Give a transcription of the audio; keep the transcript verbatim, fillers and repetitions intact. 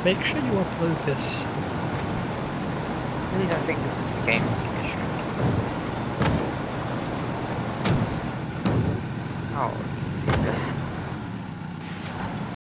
Make sure you upload this. I really don't think this is the game's issue. Oh,